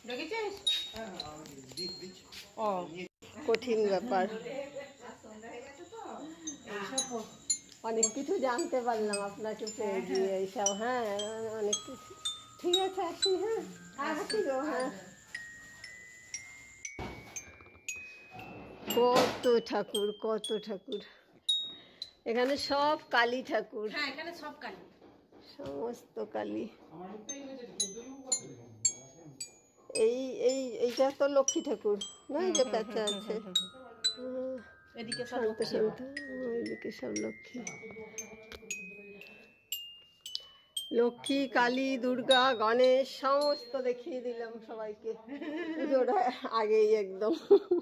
ও কঠিন ব্যাপার, অনেক কিছু জানতে পারলাম আপনাকে পেয়ে গিয়ে এইসব। হ্যাঁ অনেক কিছু। ঠিক আছে আসি। হ্যাঁ আসি গো। হ্যাঁ কত ঠাকুর, কত ঠাকুর, এখানে সব কালী ঠাকুর। হ্যাঁ এখানে সব কালী, সমস্ত কালী। এইটা তো লক্ষ্মী ঠাকুর না, যে পেঁচা আছে এদিকে শান্ত শান্ত, ওইদিকে সব লক্ষ্মী। লক্ষ্মী, কালী, দুর্গা, গণেশ সমস্ত দেখিয়ে দিলাম সবাইকে পুজোর আগেই একদম।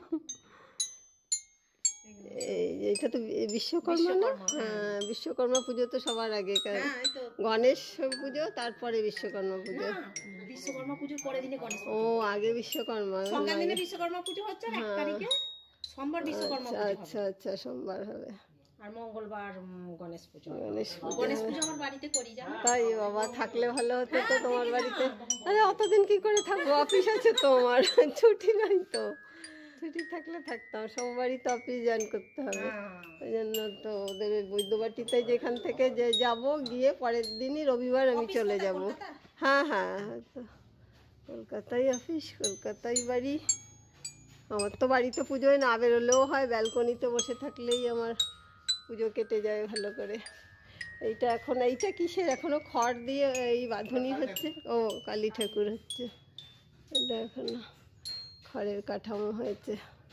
এইটা তো বিশ্বকর্মা না? হ্যাঁ বিশ্বকর্মা পুজো তো সবার আগে, গণেশ পুজো তারপরে বিশ্বকর্মা পুজো। বিশ্বকর্মা পুজোর পরের দিনে গণেশ। ও আগে বিশ্বকর্মা, সংক্রান্তির দিনে বিশ্বকর্মা পুজো হচ্ছে আর 1 তারিখে সোমবার বিশ্বকর্মা পুজো। আচ্ছা আচ্ছা সোমবার হবে আর মঙ্গলবার গণেশ পুজো। গণেশ পুজো আমার বাড়িতে করি জানো। তাই বাবা, থাকলে ভালো হতো তো তোমার বাড়িতে। আরে অতদিন কি করে থাকবো, অফিস আছে তো আমার, ছুটি নাই তো। ছুটি থাকলে থাকতাম, সোমবারই তো অফিস জয়েন করতে হবে। ওই জন্য তো ওদের বৈদ্যবাটিতে যেখান থেকে যে যাব, গিয়ে পরের দিনই রবিবার আমি চলে যাব। হ্যাঁ হ্যাঁ তো কলকাতায় অফিস, কলকাতায় বাড়ি। আমার তো বাড়িতে পুজোয় না বেরোলেও হয়, ব্যালকনিতে বসে থাকলেই আমার পুজো কেটে যায় ভালো করে। এইটা কিসের, এখনো খড় দিয়ে এই বাঁধুনি হচ্ছে? ও কালী ঠাকুর হচ্ছে এটা, এখনো খড়ের কাঠামো হয়েছে।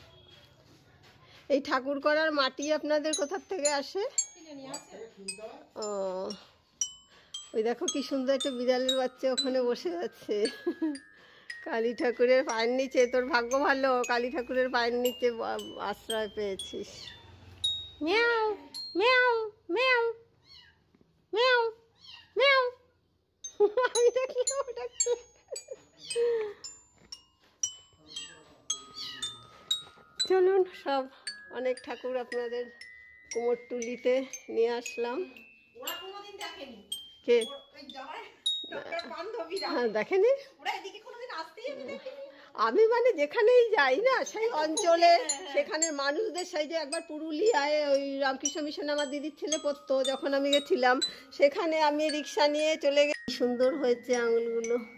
এই ঠাকুর করার মাটি আপনাদের কোথার থেকে আসে? ও ওই দেখো কি সুন্দর একটা বিড়ালের বাচ্চা ওখানে বসে আছে কালী ঠাকুরের পায়ের নিচে। তোর ভাগ্য ভালো, কালী ঠাকুরের পায়ের নিচে আশ্রয় পেয়েছিস। মিয়াও মিয়াও মিয়াও মিয়াও মিয়াও আমি ডাকি, ও ডাকছে। চলুন, সব অনেক ঠাকুর আপনাদের কুমোরটুলিতে নিয়ে আসলাম। কে? হ্যাঁ দেখেনি আমি, মানে যেখানেই যাই না সেই অঞ্চলে সেখানের মানুষদের সাথে। একবার পুরুলিয়ায় ওই রামকৃষ্ণ মিশনে আমার দিদির ছেলে পড়তো, যখন আমি গেছিলাম সেখানে আমি রিক্সা নিয়ে চলে গেছি। সুন্দর হয়েছে আঙুলগুলো।